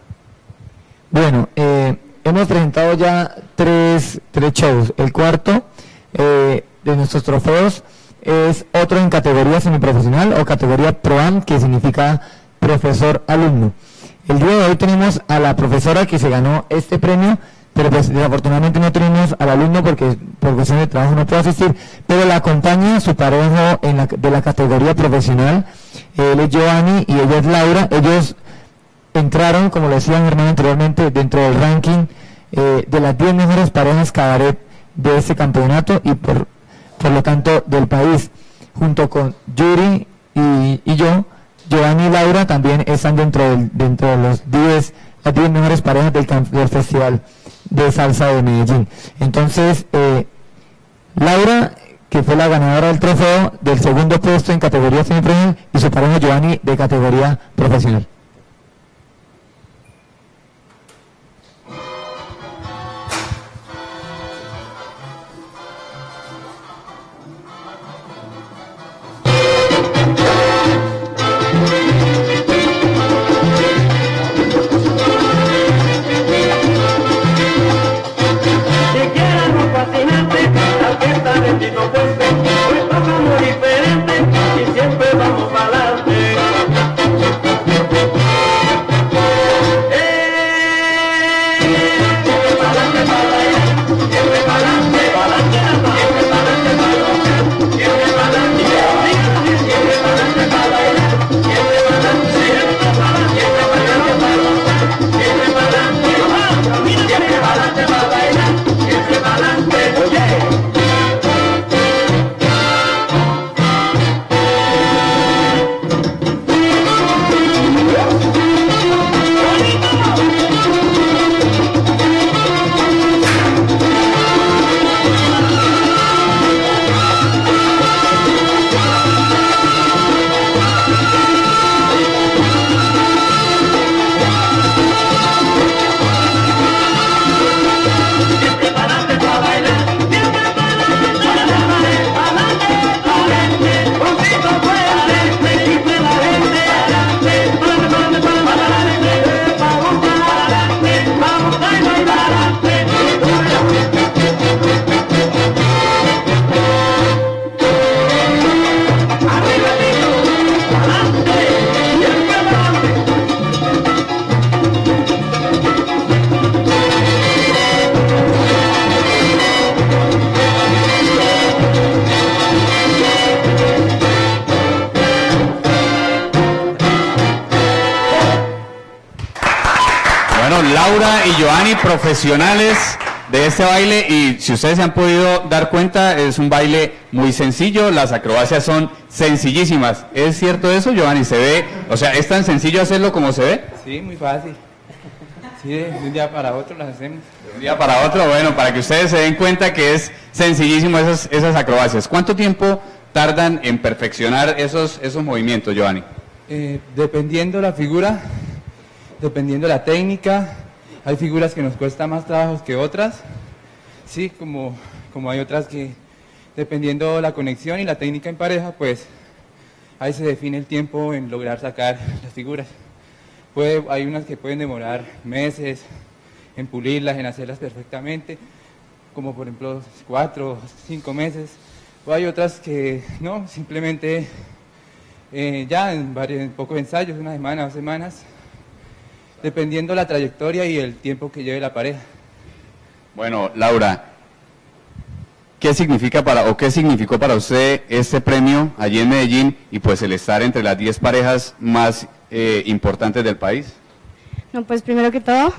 S3: Bueno, eh, hemos presentado ya tres, tres shows. El cuarto eh, de nuestros trofeos es otro en categoría semiprofesional o categoría ProAm, que significa profesor-alumno. El día de hoy tenemos a la profesora que se ganó este premio, pero pues desafortunadamente no tenemos al alumno porque por cuestión de trabajo no puede asistir, pero la acompaña su pareja en la, de la categoría profesional. Él es Giovanni y ella es Laura. Ellos entraron, como lo decía mi hermano anteriormente, dentro del ranking eh, de las diez mejores parejas cabaret de este campeonato y por, por lo tanto del país, junto con Yuri y, y yo. Giovanni y Laura también están dentro, del, dentro de los diez, las diez mejores parejas del, del festival de salsa de Medellín. Entonces, eh, Laura, que fue la ganadora del trofeo del segundo puesto en categoría semiprofesional, y su pareja Giovanni de categoría profesional.
S1: Laura y Joanny, profesionales de este baile, y si ustedes se han podido dar cuenta, es un baile muy sencillo, las acrobacias son sencillísimas. ¿Es cierto eso, Joanny? ¿Se ve? O sea, ¿es tan sencillo hacerlo como se ve?
S8: Sí, muy fácil. Sí, de un día para otro las hacemos.
S1: De un día para otro, bueno, para que ustedes se den cuenta que es sencillísimo esas, esas acrobacias. ¿Cuánto tiempo tardan en perfeccionar esos, esos movimientos, Joanny?
S8: Eh, dependiendo la figura, dependiendo la técnica, hay figuras que nos cuesta más trabajo que otras, sí, como, como hay otras que, dependiendo la conexión y la técnica en pareja, pues ahí se define el tiempo en lograr sacar las figuras. Puede, hay unas que pueden demorar meses en pulirlas, en hacerlas perfectamente, como por ejemplo cuatro, cinco meses, o hay otras que no, simplemente eh, ya en, varios, en pocos ensayos, una semana, dos semanas, dependiendo la trayectoria y el tiempo que lleve la pareja.
S1: Bueno, Laura, ¿qué significa para o qué significó para usted este premio allí en Medellín y pues el estar entre las diez parejas más eh, importantes del país?
S6: No, pues primero que todo,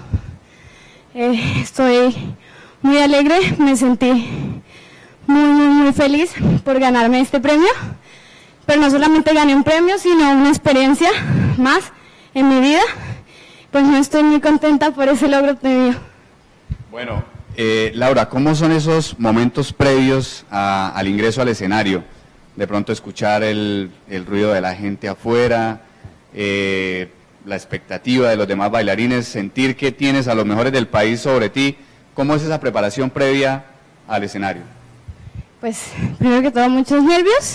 S6: eh, estoy muy alegre, me sentí muy, muy, muy feliz por ganarme este premio, pero no solamente gané un premio, sino una experiencia más en mi vida. Pues no estoy muy contenta por ese logro obtenido.
S1: Bueno, eh, Laura, ¿cómo son esos momentos previos a, al ingreso al escenario? De pronto escuchar el, el ruido de la gente afuera, eh, la expectativa de los demás bailarines, sentir que tienes a los mejores del país sobre ti. ¿Cómo es esa preparación previa al escenario?
S6: Pues primero que todo muchos nervios.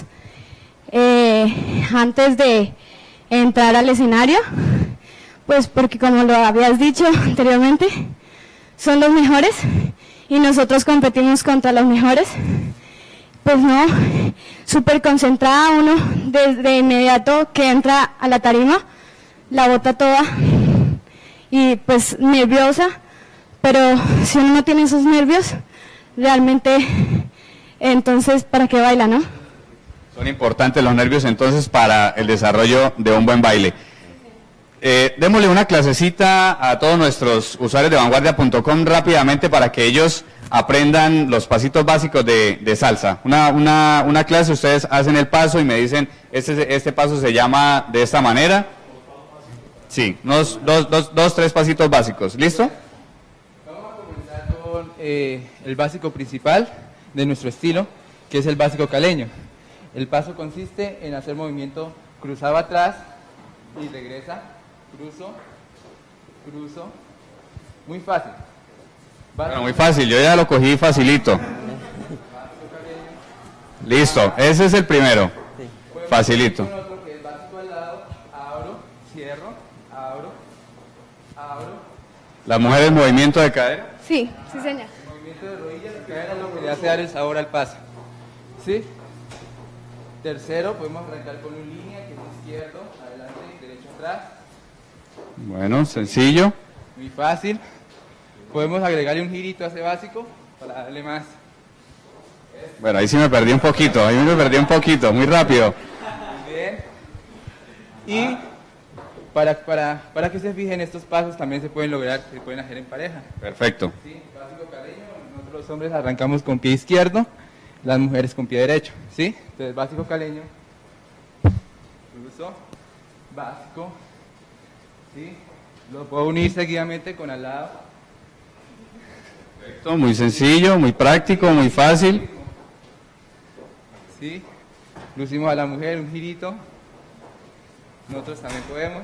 S6: Eh, antes de entrar al escenario, pues porque como lo habías dicho anteriormente, son los mejores y nosotros competimos contra los mejores. Pues no, súper concentrada uno desde inmediato que entra a la tarima, la bota toda y pues nerviosa, pero si uno no tiene esos nervios, realmente entonces ¿para qué baila, no?
S1: Son importantes los nervios entonces para el desarrollo de un buen baile. Eh, démosle una clasecita a todos nuestros usuarios de vanguardia punto com rápidamente para que ellos aprendan los pasitos básicos de, de salsa. Una, una, una clase, ustedes hacen el paso y me dicen, este, este paso se llama de esta manera. Sí, unos dos, dos, dos, tres pasitos básicos. ¿Listo?
S8: Vamos a comenzar con eh, el básico principal de nuestro estilo, que es el básico caleño. El paso consiste en hacer movimiento cruzado atrás y regresa. Cruzo, cruzo, muy fácil.
S1: Bueno, muy fácil, yo ya lo cogí facilito. Listo, ese es el primero. Facilito.
S8: Otro que es básico al lado, abro, cierro, abro, abro.
S1: ¿Las mujeres movimiento de cadera?
S6: Sí, sí señor.
S8: Movimiento de rodillas y cadera es lo que le hace dar el sabor al paso. ¿Sí? Tercero, podemos arrancar con una línea que es izquierda. mostrar.
S1: Bueno, sencillo.
S8: Muy fácil. Podemos agregarle un girito a ese básico para darle más.
S1: Bueno, ahí sí me perdí un poquito, ahí me perdí un poquito, muy rápido.
S8: Muy bien. Y para, para, para que se fijen, estos pasos también se pueden lograr, se pueden hacer en pareja.
S1: Perfecto.
S8: Sí, básico caleño, nosotros los hombres arrancamos con pie izquierdo, las mujeres con pie derecho, ¿sí? Entonces, básico caleño, cruzo, básico, ¿sí? Lo puedo unir seguidamente con al lado.
S1: Perfecto, muy sencillo, muy práctico, muy fácil.
S8: ¿Sí? Lucimos a la mujer, un girito. Nosotros también podemos.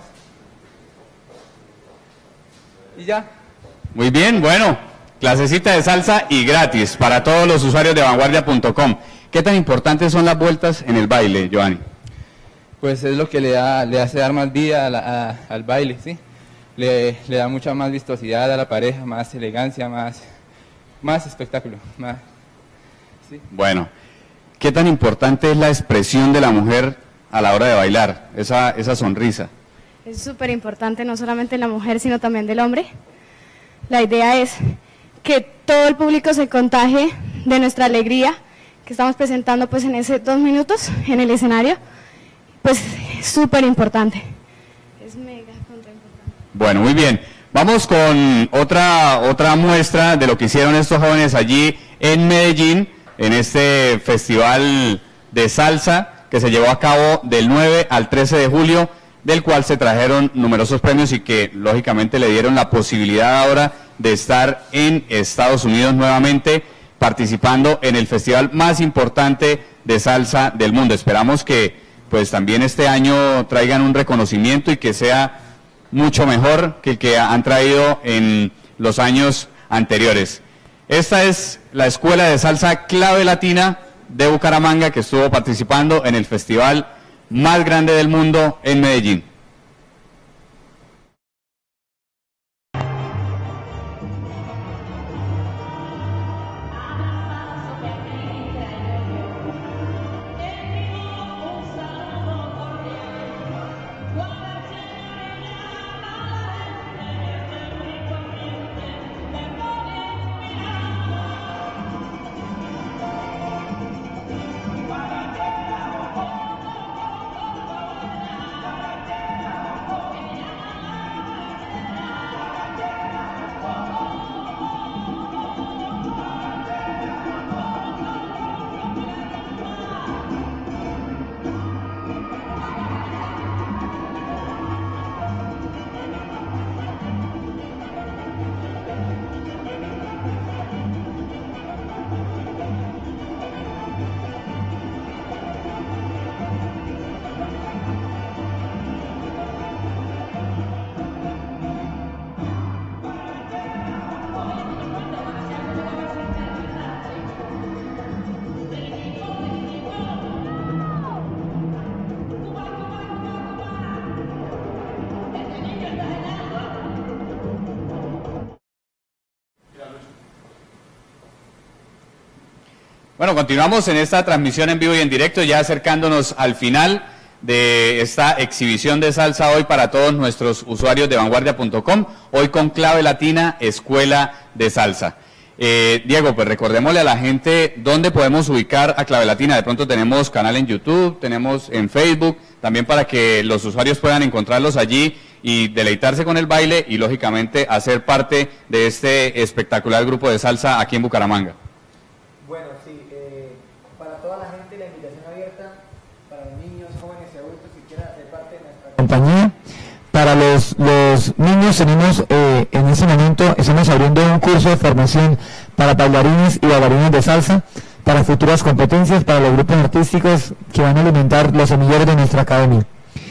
S8: Y ya.
S1: Muy bien, bueno, clasecita de salsa y gratis para todos los usuarios de vanguardia punto com. ¿Qué tan importantes son las vueltas en el baile, Giovanni?
S8: Pues es lo que le da, le hace dar más vida a la, a, al baile, ¿sí? Le, le da mucha más vistosidad a la pareja, más elegancia, más, más espectáculo. Más, ¿sí?
S1: Bueno, ¿qué tan importante es la expresión de la mujer a la hora de bailar, esa, esa sonrisa?
S9: Es súper importante, no solamente en la mujer, sino también del hombre. La idea es que todo el público se contagie de nuestra alegría que estamos presentando pues en esos dos minutos en el escenario. Pues súper importante. Es mega contra importante.
S1: Bueno, muy bien. Vamos con otra, otra muestra de lo que hicieron estos jóvenes allí en Medellín, en este festival de salsa que se llevó a cabo del nueve al trece de julio, del cual se trajeron numerosos premios y que lógicamente le dieron la posibilidad ahora de estar en Estados Unidos nuevamente participando en el festival más importante de salsa del mundo. Esperamos que pues también este año traigan un reconocimiento y que sea mucho mejor que el que han traído en los años anteriores. Esta es la Escuela de Salsa Clave Latina de Bucaramanga, que estuvo participando en el festival más grande del mundo en Medellín. Bueno, continuamos en esta transmisión en vivo y en directo, ya acercándonos al final de esta exhibición de salsa hoy para todos nuestros usuarios de vanguardia punto com, hoy con Clave Latina, Escuela de Salsa. Eh, Diego, pues recordémosle a la gente dónde podemos ubicar a Clave Latina. De pronto tenemos canal en YouTube, tenemos en Facebook, también para que los usuarios puedan encontrarlos allí y deleitarse con el baile y lógicamente hacer parte de este espectacular grupo de salsa aquí en Bucaramanga.
S3: Bueno, sí, eh, para toda la gente la invitación abierta, para los niños, jóvenes y adultos que quieran hacer parte de nuestra compañía. Para los, los niños tenemos, eh, en ese momento, estamos abriendo un curso de formación para bailarines y bailarines de salsa, para futuras competencias, para los grupos artísticos que van a alimentar los semilleros de nuestra academia.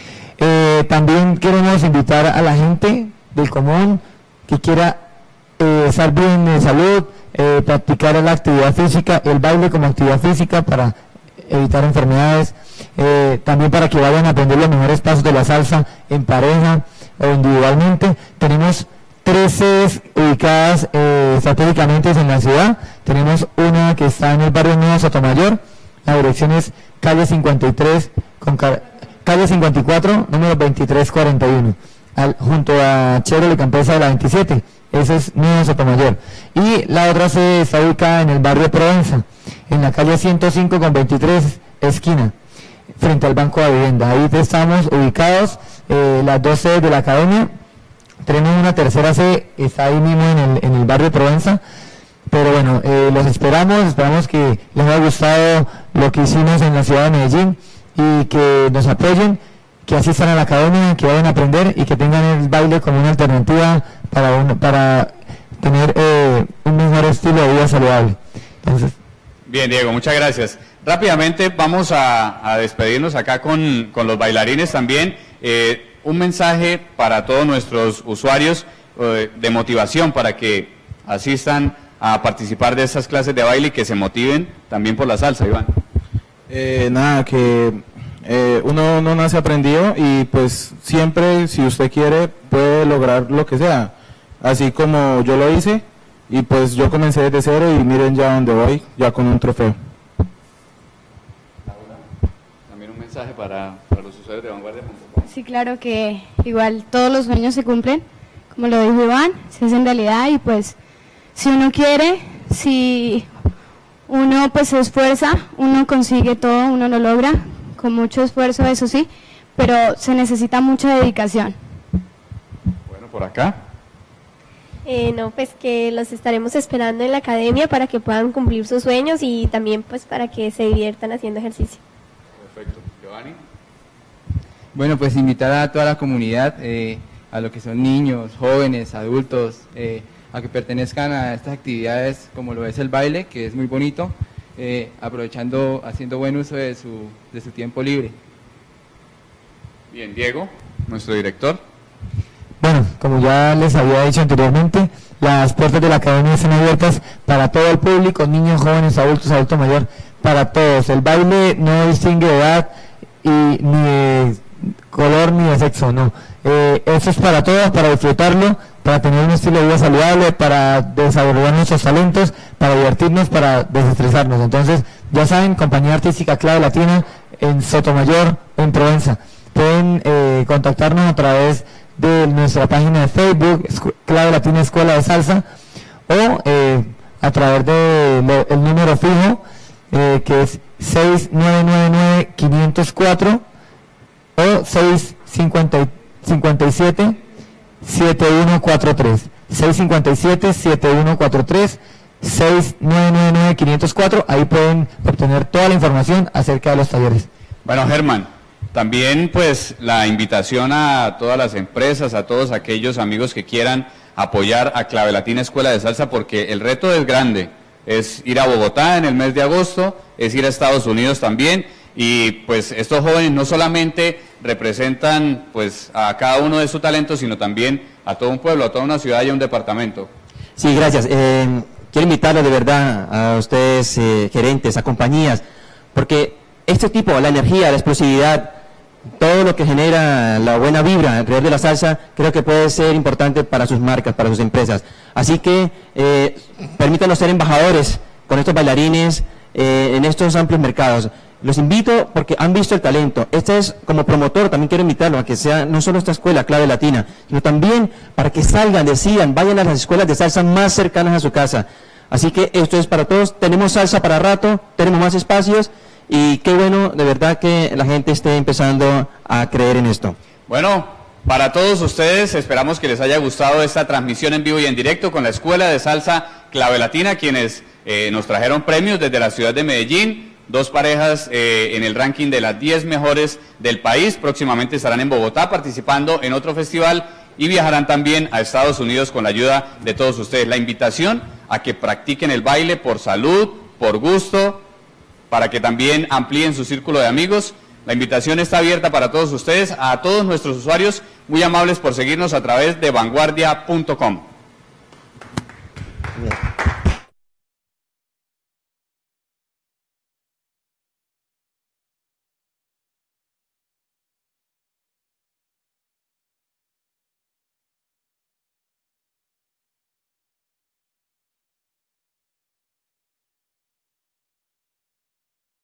S3: Eh, también queremos invitar a la gente del común que quiera eh, estar bien de salud, eh, practicar la actividad física, el baile como actividad física para evitar enfermedades, eh, también para que vayan a aprender los mejores pasos de la salsa en pareja o individualmente. Tenemos tres sedes ubicadas eh, estratégicamente en la ciudad. Tenemos una que está en el barrio Nuevo Sotomayor, la dirección es calle cincuenta y tres con, calle cincuenta y cuatro, número veintitrés cuarenta y uno, al, junto a Chevrolet Campesa de la veintisiete. Ese es Nuevo Sotomayor. Y la otra sede está ubicada en el barrio Provenza, en la calle ciento cinco con veintitrés, esquina, frente al Banco de Vivienda. Ahí estamos ubicados, eh, las dos sedes de la academia. Tenemos una tercera sede, está ahí mismo en el, en el barrio Provenza. Pero bueno, eh, los esperamos, esperamos que les haya gustado lo que hicimos en la ciudad de Medellín y que nos apoyen, que asistan a la academia, que vayan a aprender y que tengan el baile como una alternativa para un, para tener eh, un mejor estilo de vida saludable. Entonces,
S1: bien, Diego, muchas gracias. Rápidamente vamos a, a despedirnos acá con, con los bailarines también. Eh, un mensaje para todos nuestros usuarios eh, de motivación para que asistan a participar de estas clases de baile y que se motiven también por la salsa, Iván.
S4: Eh, nada, que eh, uno no nace aprendido y pues siempre, si usted quiere, puede lograr lo que sea. Así como yo lo hice, y pues yo comencé desde cero y miren ya dónde voy, ya con un trofeo.
S1: También un mensaje para, para los usuarios de vanguardia punto com.
S9: Sí, claro que igual todos los sueños se cumplen, como lo dijo Iván, se hacen realidad y pues si uno quiere, si uno pues se esfuerza, uno consigue todo, uno lo logra, con mucho esfuerzo, eso sí, pero se necesita mucha dedicación.
S1: Bueno, por acá.
S6: Eh, no, pues que los estaremos esperando en la academia para que puedan cumplir sus sueños y también pues para que se diviertan haciendo ejercicio.
S1: Perfecto. Giovanni.
S8: Bueno, pues invitar a toda la comunidad, eh, a lo que son niños, jóvenes, adultos, eh, a que pertenezcan a estas actividades como lo es el baile, que es muy bonito, eh, aprovechando, haciendo buen uso de su, de su tiempo libre.
S1: Bien, Diego, nuestro director.
S3: bueno, como ya les había dicho anteriormente, las puertas de la academia están abiertas para todo el público, niños, jóvenes, adultos, adulto mayor, para todos. El baile no distingue de edad y ni de color ni de sexo, no. Eh, eso es para todos, para disfrutarlo, para tener un estilo de vida saludable, para desarrollar nuestros talentos, para divertirnos, para desestresarnos. Entonces, ya saben, Compañía Artística Clave Latina en Sotomayor, en Provenza. Pueden eh, contactarnos a través de nuestra página de Facebook, Clave Latina Escuela de Salsa, o eh, a través del de el número fijo, eh, que es seis nueve nueve nueve, cinco cero cuatro o seis cinco siete, siete uno cuatro tres, seis cinco siete, siete uno cuatro tres, seis nueve nueve nueve, cinco cero cuatro. Ahí pueden obtener toda la información acerca de los talleres.
S1: Bueno, Germán, también pues la invitación a todas las empresas, a todos aquellos amigos que quieran apoyar a Clave Latina Escuela de Salsa, porque el reto es grande, es ir a Bogotá en el mes de agosto, es ir a Estados Unidos también, y pues estos jóvenes no solamente representan pues a cada uno de sus talentos, sino también a todo un pueblo, a toda una ciudad y a un departamento.
S7: Sí, gracias. Eh, quiero invitarlos de verdad a ustedes, eh, gerentes, a compañías, porque este tipo, la energía, la explosividad, todo lo que genera la buena vibra alrededor de la salsa, creo que puede ser importante para sus marcas, para sus empresas. Así que eh, permítanos ser embajadores con estos bailarines eh, en estos amplios mercados. Los invito porque han visto el talento. Este es, como promotor, también quiero invitarlos a que sea no solo esta escuela Clave Latina, sino también para que salgan, decidan, vayan a las escuelas de salsa más cercanas a su casa. Así que esto es para todos. Tenemos salsa para rato, tenemos más espacios. Y qué bueno, de verdad, que la gente esté empezando a creer en esto.
S1: Bueno, para todos ustedes, esperamos que les haya gustado esta transmisión en vivo y en directo con la Escuela de Salsa Clave Latina, quienes eh, nos trajeron premios desde la ciudad de Medellín, dos parejas eh, en el ranking de las diez mejores del país. Próximamente estarán en Bogotá participando en otro festival y viajarán también a Estados Unidos con la ayuda de todos ustedes. La invitación a que practiquen el baile por salud, por gusto, para que también amplíen su círculo de amigos. La invitación está abierta para todos ustedes, a todos nuestros usuarios, muy amables por seguirnos a través de vanguardia punto com.